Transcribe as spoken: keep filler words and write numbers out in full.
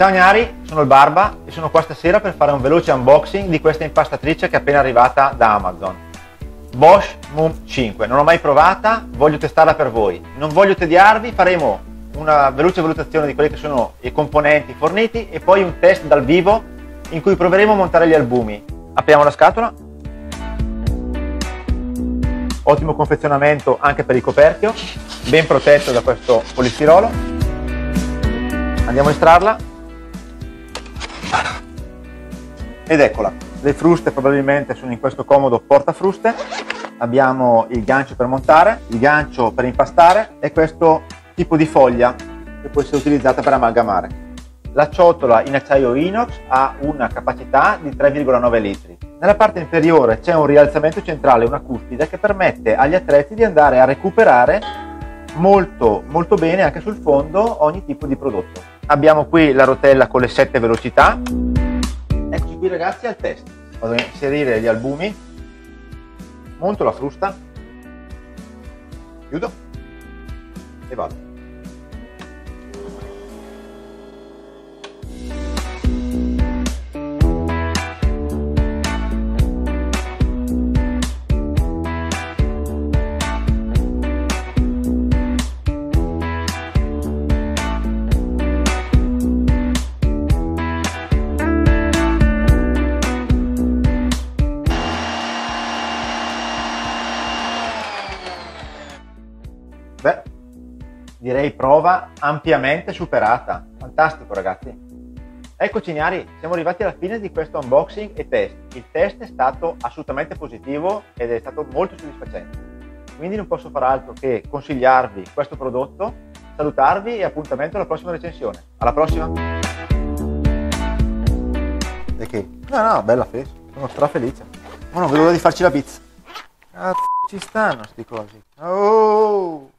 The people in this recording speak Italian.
Ciao Gnari, sono il Barba e sono qua stasera per fare un veloce unboxing di questa impastatrice che è appena arrivata da Amazon. Bosch Moom cinque, non l'ho mai provata, voglio testarla per voi. Non voglio tediarvi, faremo una veloce valutazione di quelli che sono i componenti forniti e poi un test dal vivo in cui proveremo a montare gli albumi. Apriamo la scatola. Ottimo confezionamento anche per il coperchio, ben protetto da questo polistirolo. Andiamo a estrarla. Ed eccola, le fruste probabilmente sono in questo comodo portafruste. Abbiamo il gancio per montare, il gancio per impastare e questo tipo di foglia che può essere utilizzata per amalgamare. La ciotola in acciaio inox ha una capacità di tre virgola nove litri. Nella parte inferiore c'è un rialzamento centrale, una cuspide che permette agli attrezzi di andare a recuperare molto molto bene anche sul fondo ogni tipo di prodotto. Abbiamo qui la rotella con le sette velocità. Eccoci qui ragazzi al test. Vado a inserire gli albumi, monto la frusta, chiudo e vado. Beh, direi prova ampiamente superata. Fantastico ragazzi. Eccoci Gnari, siamo arrivati alla fine di questo unboxing e test. Il test è stato assolutamente positivo ed è stato molto soddisfacente. Quindi non posso far altro che consigliarvi questo prodotto, salutarvi e appuntamento alla prossima recensione. Alla prossima! E che? No, no, bella fece. Sono strafelice. Ma non vedo l'ora di farci la pizza. Cazzo ci stanno sti cosi. Oh!